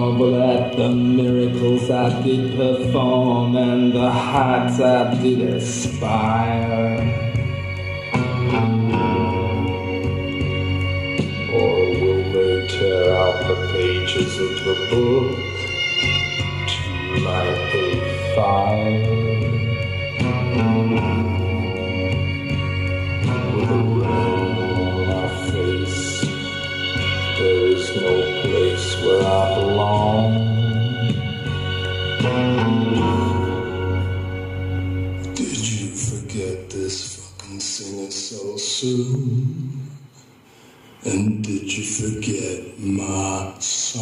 marvel at the miracles I did perform and the heights I did aspire? Or will they tear out the pages of the book to light a fire?